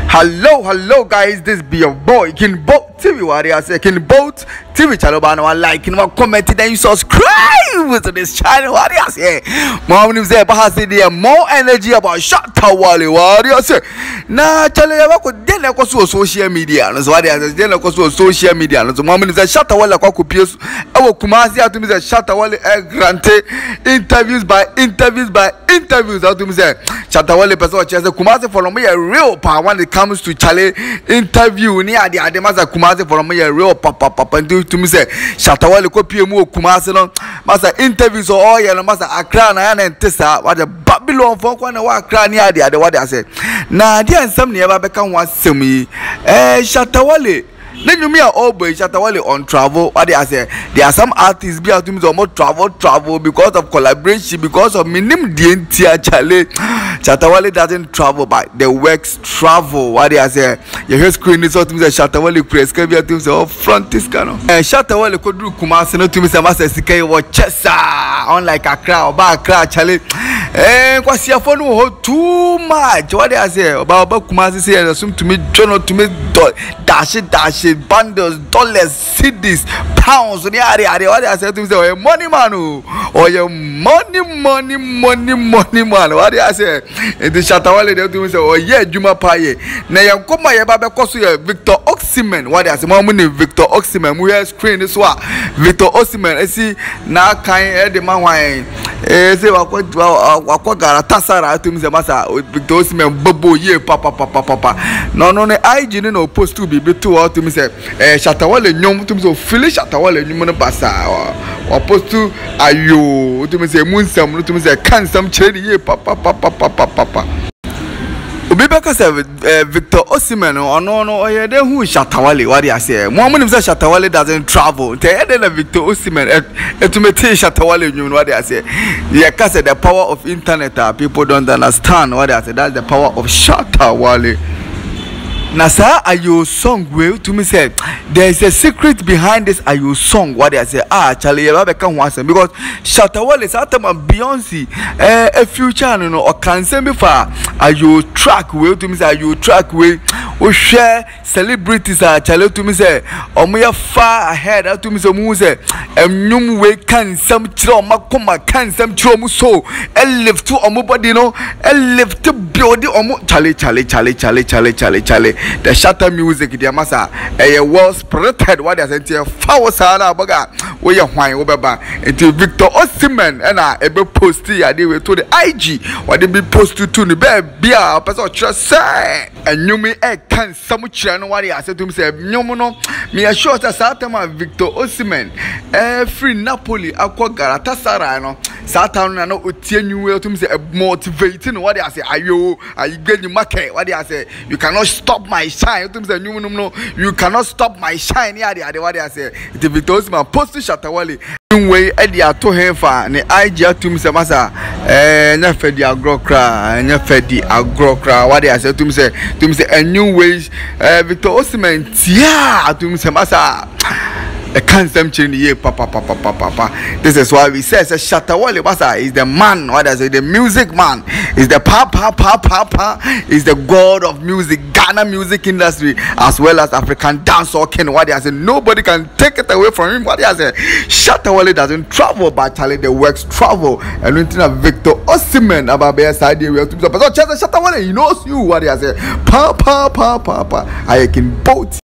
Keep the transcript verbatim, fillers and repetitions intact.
Hello, hello guys, this be your boy King Boat T V. What I say, King Boat T V channel. But no like, no comment, then you subscribe to this channel. What I say, mom news there, but there more energy about Shatta Wale. What I say, na chale ya ko den na ko social media. No so what I say, den na ko social media. No so mom news there Shatta Wale ko kupie. Ewo Kumasi atu mi say Shatta Wale grante interviews by interviews by interviews. Atu mi say Shatta Wale person che say Kumasi for me a real power when it comes to chale interview ni ade ade masa Kumasi for me a real papa papa ndu to me say Shatta Wale ko pie mu Kumasi no masa interviews all ya no masa Accra na ya na ntesa what the Babylon for kwa na wa Accra ni ade ade what I say na ade ansam ne ba be kan wa sem yi eh Shatta Wale. Then you me are all boy Shatta Wale on travel. What I say, there are some artists be out to me so more travel, travel because of collaboration, because of minimum D N T chale. Shatta Wale doesn't travel, but the works travel. What I say, you hear screen is out to me say Shatta Wale press can be out to me say oh front is cano. Eh Shatta Wale could do Kumasi no to me say masa sika wa chesa unlike Accra or ba Accra chale. Eh kwasi afọ no ho too much. What I say about Kumasi say assume to me journal to me dash it dash it bundles, dollars, cities, pounds. What I say to me say, oh, money man, oh, your money, money, money, money man. What I say? And the Shatta Wale they to me say, oh yeah, Juma Paye. Now you come my baby kosu ya Victor Osemhen. What I say? My money Victor Osemhen. We have screen this one. Victor Osemhen. I see now kind the man wine. Eh, say wakwa wakwa gara tasara to me say masa Victor Osemhen bobo ye papa papa papa. No no no I G no post to be to out to me say eh Shatta Wale nyom to me so feel Shatta Wale nyom no basa or post to Ayoo to me say munsam to me say can some cherry ye papa papa papa papa. Obibeka say Victor Osemhen or no no or then who Shatta Wale. What I say, more money say Shatta Wale doesn't travel. Tell then Victor Osemhen et to me tell Shatta Wale you know what I say. Yeah, cause the power of internet uh, people don't understand what I say. That's the power of Shatta Wale. Nasa Ayoo song will to me say there is a secret behind this Ayoo song. What I say ah Charlie you have come once because Shatta Wale is at Beyonce eh a future no no or can say me for Ayoo track will to me say Ayoo track will we share celebrities are Charlie to me say or me far ahead to me say mu say em we can some chiro makoma can some chiro mu so e live to omo body no e live to build omo Charlie Charlie Charlie Charlie Charlie Charlie Charlie. The Shatta music, the massa, a well spirited. What I said, foul sana baga, where you wine over into Victor Osemhen and I ever posted. I did to the I G. What they be posted to the bed, beer, person just say, and you me a can some channel. What I said to himself, no mono, me a short as Satama Victor Osemhen, every Napoli, Aqua Galatasaray, Satan, and no Utienu to me say motivating. What I say, Ayoo, I get you market. What I say, you cannot stop my shine. You cannot stop my shine. Yeah, yeah, what I say. The Victor Osemhen post to Shatta Wale. Way Eddie to him for ne I G to me say masa eh na fedi agro kra na fedi agro kra. What I say to me say to me say a new ways eh Victor Osemhen tia to me say masa a cancer change ye papa papa papa papa. This is why we say Shatta Wale Basa is the man. What I say, the music man is the papa papa papa is the god of music, Ghana music industry as well as African dancehall king. What I say, nobody can take it away from him. What I say, Shatta Wale doesn't travel, but Charlie the works travel. And we think Victor Osemhen about be side we have to. But Shatta Wale, he knows you. What I say, papa papa papa. I can both.